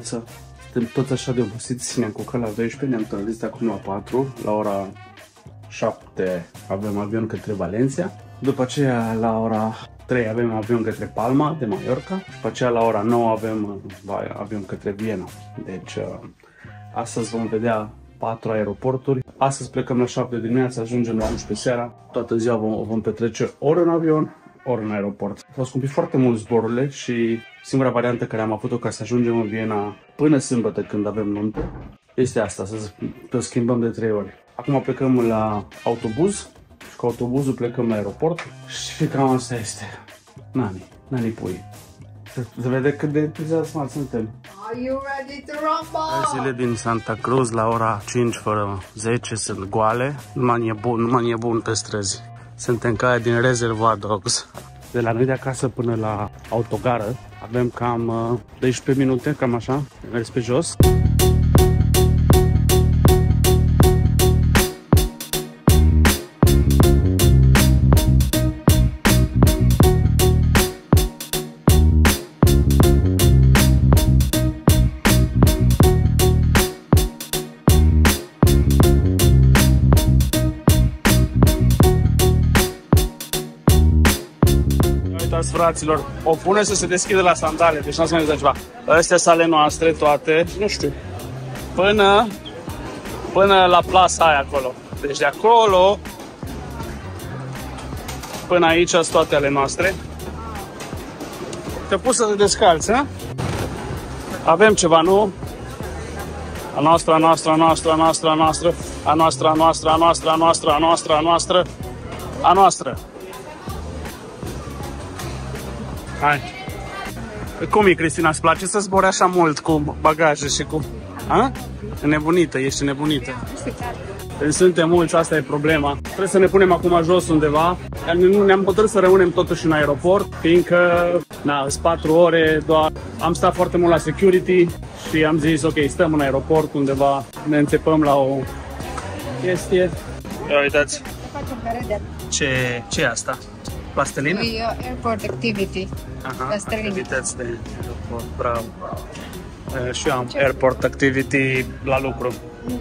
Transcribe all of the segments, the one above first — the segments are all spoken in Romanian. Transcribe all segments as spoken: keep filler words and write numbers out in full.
dimineața. Suntem toți așa de obosiți, ne-am culcat la douăsprezece, ne-am trezit acum la patru, la ora șapte avem avion către Valencia, după aceea la ora trei avem avion către Palma de Mallorca și după aceea la ora nouă avem avion către Viena. Deci astăzi vom vedea patru aeroporturi. Astăzi plecăm la șapte dimineața, ajungem la unsprezece seara. Toată ziua vom, vom petrece ori în avion, ori în aeroport. S-au scumpit foarte mult zborurile și singura variantă care am avut-o ca să ajungem în Viena până sâmbătă când avem nuntă este asta, să, să schimbăm de trei ori. Acum plecăm la autobuz și cu autobuzul plecăm la aeroport și cam asta este. Nani, nani pui. Se vede cât de entuziasmați suntem. Are you ready to rumble? Zile din Santa Cruz la ora cinci fără zece sunt goale. Nu mai e bun, nu mai e bun pe străzi. Suntem ca din Reservoir Dogs. De la noi de acasă până la autogară avem cam doisprezece minute, cam așa, mers pe jos. Fraților, o pune să se deschide la sandale, deci nu o să mai ceva. Astea sunt ale noastre toate, nu știu, până, până la plasa aia acolo. Deci de acolo până aici sunt toate ale noastre. Te pus să te descalți, a? Avem ceva, nu? A noastră, a noastră, a noastră, a noastră, a noastră, a noastră, a noastră, a noastră, a noastră, a noastră, a noastră, a noastră. Hai. Cum e, Cristina? Îți place să zbori așa mult cu bagaje și cu... A? Nebunită, ești nebunită. Deci suntem mulți, asta e problema. Trebuie să ne punem acum jos undeva. Ne-am hotărât să rămânem totuși în aeroport, fiindcă, na, sunt patru ore, doar am stat foarte mult la security și am zis, ok, stăm în aeroport undeva, ne înțepăm la o chestie. Ia uitați. Ce, ce e asta? Plastelină? E uh, airport activity. Aha, Plastelină. activități de aeroport, bravo. Uh, și eu am Ce? airport activity la lucru. Mm.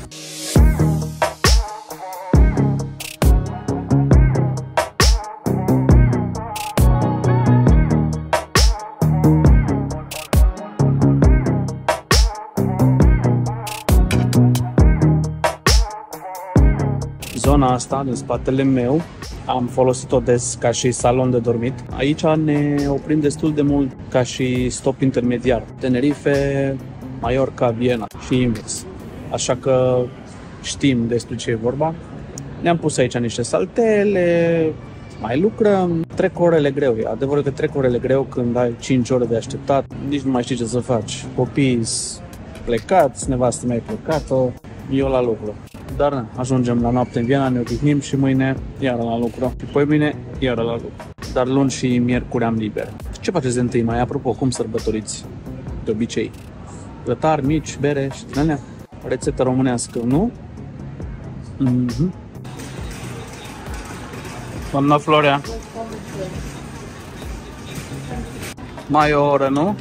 Zona asta, din spatele meu, am folosit-o des ca și salon de dormit. Aici ne oprim destul de mult ca și stop intermediar. Tenerife, Mallorca, Viena și invers. Așa că știm despre ce e vorba. Ne-am pus aici niște saltele, mai lucrăm. Trec orele greu. E adevărul că trec orele greu când ai cinci ore de așteptat. Nici nu mai știi ce să faci. Copiii plecați, nevastă mea e plecată, eu la lucru. Dar na, ajungem la noapte în Viena, ne odihnim și mâine iară la lucru. Și poi mâine iară la lucru. Dar luni și miercuri am liber. Ce faceți de întâi mai? Apropo, cum sărbătoriți de obicei? Grătar, mici, bere și din alea? Rețetă românească, nu? Mhm. Doamna Florea. Mai o oră, nu?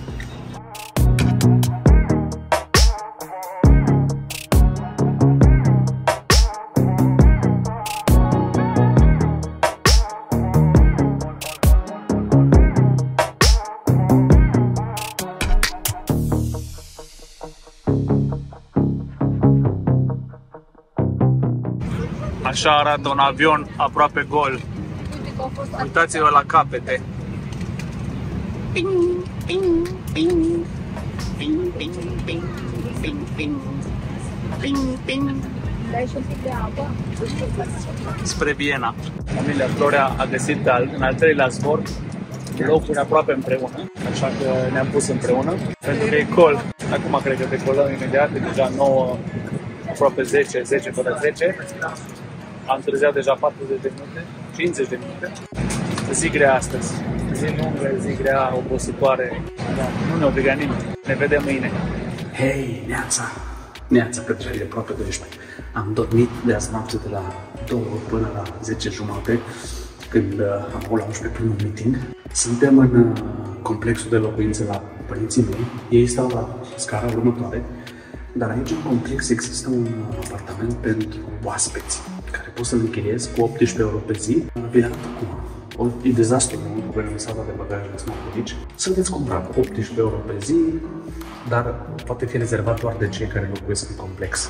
Așa arată un avion aproape gol. Uitați-vă la capete. Ping, ping, ping, ping, ping, ping, ping, ping, ping, ping. Dai și un pic de apă. Spre Viena. Familia Florea a găsit în al treilea zbor locuri aproape împreună, așa că ne-am pus împreună. Pentru că e col. Acum cred că decolăm imediat, e deja nouă, aproape zece, zece fără zece. Am întârziat deja patruzeci de minute, cincizeci de minute. Zi grea astăzi. Zi lungă, zi grea, obositoare. Da, nu ne obliga nimeni. Ne vedem mâine. Hei, neața! Neața, Petrele, aproape doisprezece. Am dormit de azi noapte de la două până la zece jumate, când am avut la unsprezece primul meeting. Suntem în complexul de locuințe la părinții mei. Ei stau la scara următoare, dar aici în complex există un apartament pentru oaspeți, care pot să-l închiriez cu optsprezece euro pe zi. Vi arăt acum. O, e dezastru cu problema sala de bagaje de smart-aici. Să vedeți cumpăra cu optsprezece euro pe zi, dar poate fi rezervat doar de cei care locuiesc în complex.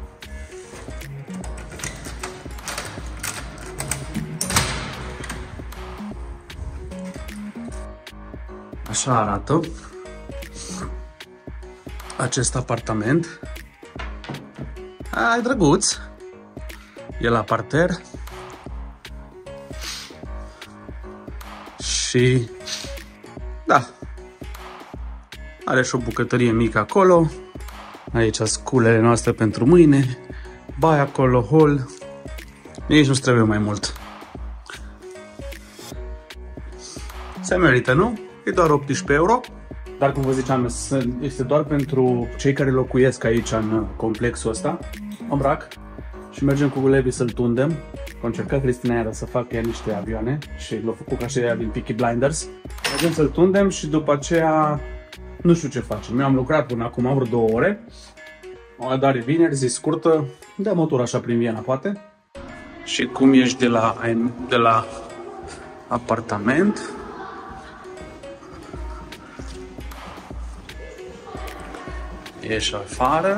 Așa arată acest apartament. A, e drăguț. E la parter. Și da, are și o bucătărie mică acolo. Aici sculele noastre pentru mâine. Baia acolo, hol. Nici nu trebuie mai mult. Se merită, nu? E doar optsprezece euro. Dar cum vă ziceam, este doar pentru cei care locuiesc aici în complexul ăsta. Îmbrac și mergem cu Levi să-l tundem. A încercat Cristina iară să facă ea niște avioane și l-a făcut ca și ea din Peaky Blinders. Mergem să-l tundem și după aceea nu știu ce facem. Eu am lucrat până acum vreo două ore. O dare vineri, zi scurtă, dăm o tură așa prin Viena, poate. Și cum ești de la, de la apartament, ieși afară,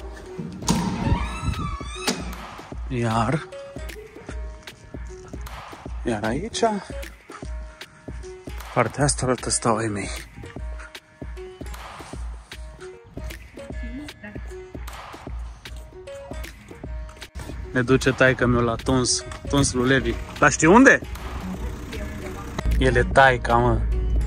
iar Iar aici, partea asta arată stau ai mei. Ne duce taică-miu la tuns, tuns lui Levi. La știi unde? El e taica, mă.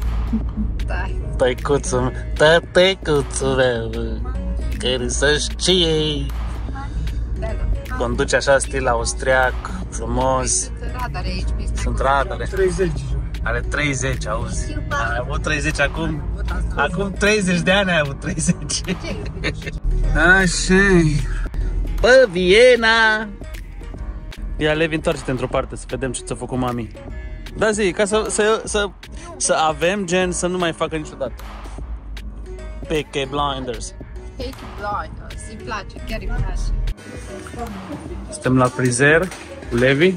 Taicuțul, tătăicuțul meu, care să știe. Conduce așa stil austriac, frumos. Radare aici, Sunt radare. treizeci. Are treizeci, auzi. Ai avut treizeci acum? Acum treizeci de ani ai avut treizeci. Așa. Bă, Viena! Ia, Levi, întoarce-te într-o parte să vedem ce ți-a făcut mami. Da, zi, ca să, să, să, să avem gen să nu mai facă niciodată. Peaky Blinders. Peaky Blinders, îi place, chiar îi place. Suntem la frizer cu Levi.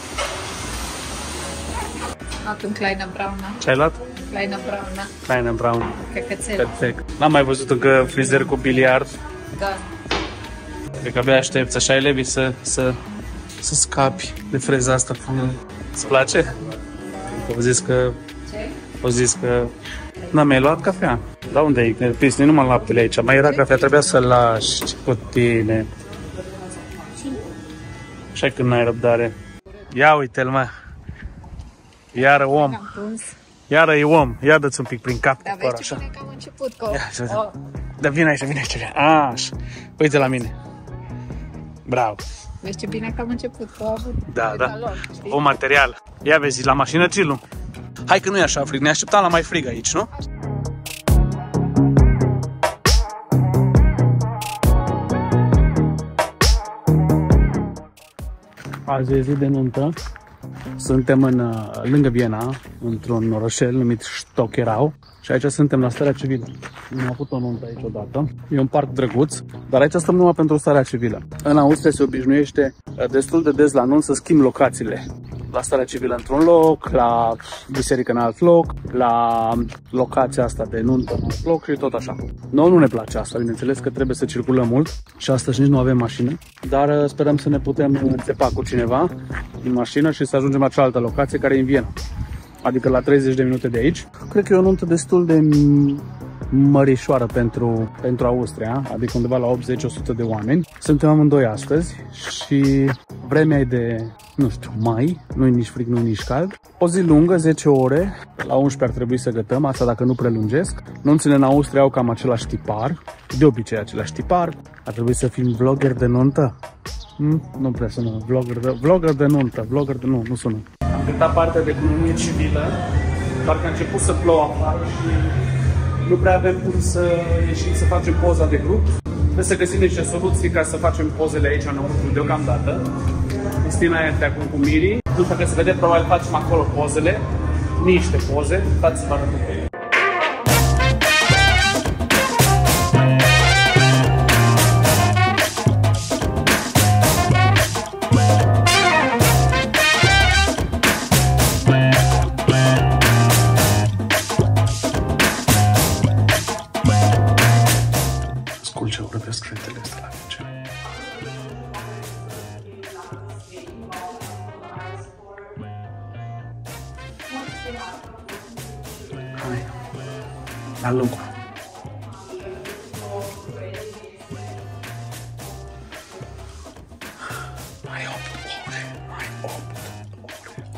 Acum Kleina Brauna. Ce ai luat? Kleina Brauna. Kleina Brown. Căcățel. Perfect. N-am mai văzut încă frizer cu biliard. Da. Cred că abia aștepți, așa e, Levi, să, să, să scapi de freza asta. Îți place? Au zis că... Ce? Au zis că... N-am mai luat cafea. Da, unde e? Pisni, numai laptele aici. Mai era cafea, trebuia să lași cu tine. Așa când n-ai răbdare. Ia uite-l, mă. Iară om. Am pus. Iară e om. Ia dă-ți un pic prin cap. Dar cu păr, vezi ce așa. bine că am început. Că... Ia, să vedem. Oh. Da, vine aici, vine aici. A, așa. Uite la mine. Bravo. Vezi ce bine că am început. Că au avut Da, da. talon, știi? O material. Ia vezi, la mașină, Cilu. Hai că nu e așa frig. Ne așteptam la mai frig aici, nu? Azi e zi de nuntă. Suntem în, lângă Viena, într-un orășel numit Stockerau. Și aici suntem la starea civilă. Am avut o nuntă aici odată. E un parc drăguț, dar aici stăm numai pentru starea civilă. În Austria se obișnuiește destul de des la nunți să schimb locațiile. La starea civilă într-un loc, la biserică în alt loc, la locația asta de nuntă în alt loc și tot așa. Noi nu ne place asta, bineînțeles că trebuie să circulăm mult și astăzi nici nu avem mașină, dar sperăm să ne putem înțepa cu cineva în mașină și să ajungem la cealaltă locație care e în Viena. Adică la treizeci de minute de aici. Cred că e o nuntă destul de mărișoară pentru, pentru Austria, adică undeva la optzeci la o sută de oameni. Suntem amândoi astăzi și vremea e de, nu știu, mai, nu-i nici frig, nu-i nici cald. O zi lungă, zece ore, la unsprezece ar trebui să gătăm, asta dacă nu prelungesc. Nunțile în Austria au cam același tipar, de obicei același tipar. Ar trebui să fim vlogger de nuntă. Hmm? Nu prea sună, vlogger de, vlogger de nuntă, vlogger de nu, nu sună. Am gătat partea de economie civilă, doar că a început să plouă afară și nu prea avem cum să ieșim să facem poza de grup. Trebuie să găsim niște soluții ca să facem pozele aici înăuntru deocamdată. Cristina este acum cu Miri. Nu știu dacă se vede, probabil facem acolo pozele, niște poze, dați să vă arăt pe ele. Hai. La lucru. Mai opt ore. Mai opt ore.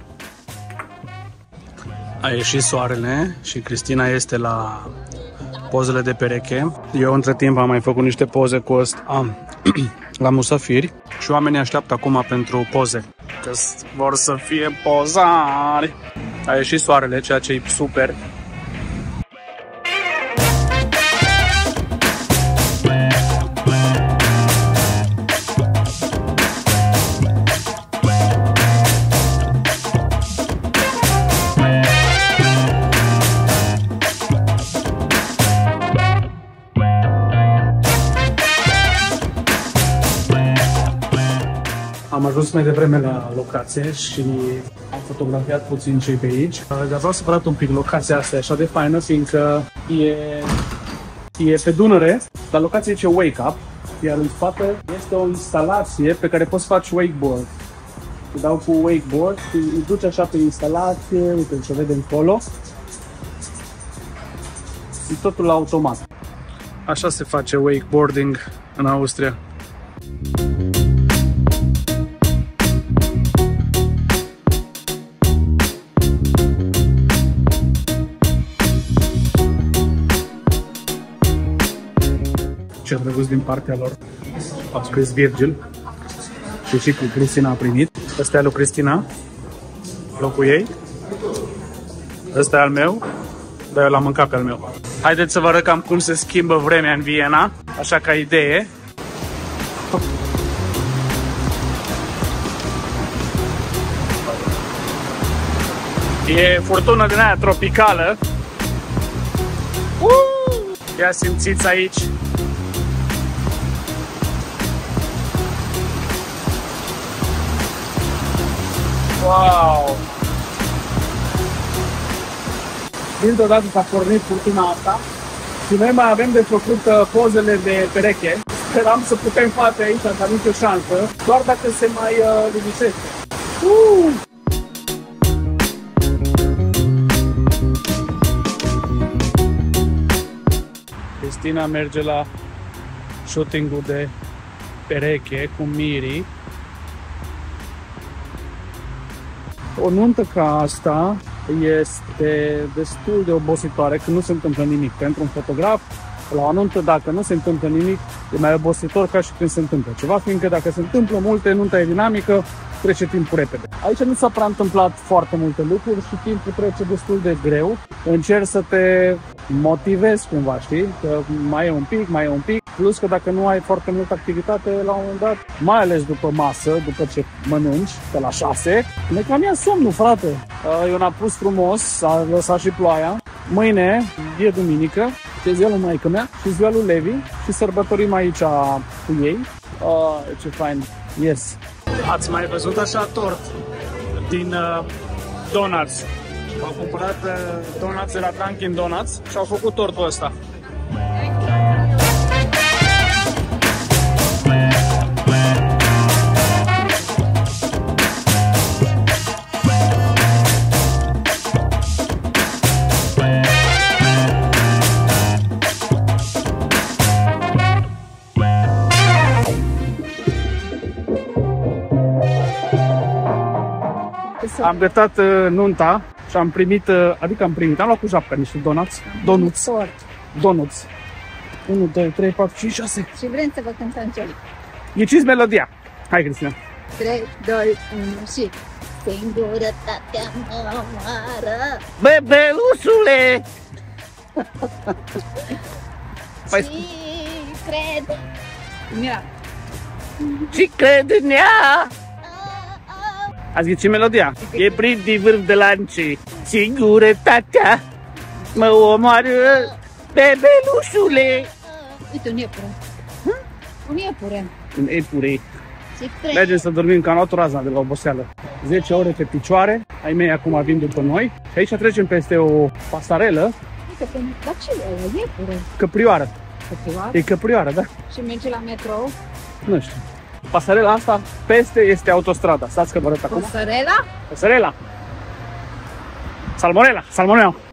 A ieșit soarele și Cristina este la pozele de pereche. Eu între timp am mai făcut niște poze cu ăsta la musafiri și oamenii așteaptă acum pentru poze. Că vor să fie pozari. A ieșit soarele, ceea ce e super. Am ajuns mai devreme la locație și am fotografiat puțin cei pe aici. Dar vreau să vă arăt un pic locația asta, e așa de faină, fiindcă e, e pe Dunăre, dar locația zice Wake Up, iar în spate este o instalație pe care poți face wakeboard. Îi dau cu wakeboard și îi duci așa pe instalație, uite, se vede încolo. E totul la automat. Așa se face wakeboarding în Austria. Ce drăguț din partea lor. Au scris Virgil și și cu Cristina a primit. Ăsta e al lui Cristina, locul ei. Ăsta e al meu, dar eu l-am mâncat pe al meu. Haideți să vă arăt cam cum se schimbă vremea în Viena, așa ca idee. E furtună din aia tropicală. Uh! Ia simțiți aici. Wow! Dintr-o dată s-a pornit furtuna asta și noi mai avem de făcut pozele de pereche. Speram să putem face aici, dar nicio șansă, doar dacă se mai uh, liniștește. Uh! Cristina merge la shooting-ul de pereche cu Miri. O nuntă ca asta este destul de obositoare când nu se întâmplă nimic. Pentru un fotograf, la o nuntă, dacă nu se întâmplă nimic, e mai obositor ca și când se întâmplă ceva, fiindcă dacă se întâmplă multe, nunta e dinamică, trece timpul repede. Aici nu s-a prea întâmplat foarte multe lucruri și timpul trece destul de greu. Încerci să te motivezi cumva, știi? Că mai e un pic, mai e un pic. Plus că dacă nu ai foarte multă activitate, la un moment dat, mai ales după masă, după ce mănânci, pe la șase, ne cam ia somnul, frate. Eu n-am pus frumos, s-a lăsat și ploaia. Mâine e duminică, e ziua lui maică mea și ziua lui Levi și sărbătorim aici cu ei. Oh, ce fain! Yes! Ați mai văzut așa tort din uh, Donuts? Au cumpărat uh, donuts de la Dunkin' Donuts și au făcut tortul ăsta. Am gătat uh, nunta și am primit, uh, adică am primit, am luat cu japca niște donuts. Donuts. Donuts. unu, doi, trei, patru, cinci, șase. Și vrem să vă cântăm ceva. Ghiciți melodia. Hai, Cristina. trei, doi, unu și... Singurătatea mă omoară. Bebelușule! Păi... Și cred... Mira. Și cred în ea! Ați ghicit melodia? E prin din vârf de lanci. Singurătatea mă omoară, bebelușule. Uite, un iepure. Hm? Un iepure. Un iepure. Mergem să dormim, că am luat razna de la oboseală. zece ore pe picioare. Ai mei acum vin după noi. Și aici trecem peste o pasarelă. Uite, că... Dar ce e? Iepure. Căprioară. Căprioară? E căprioară, da. Și merge la metrou? Nu știu. Pasarela asta, peste este autostrada. Stați că vă arăt acum. Pasarela? Pasarela. Salmonella, salmonella.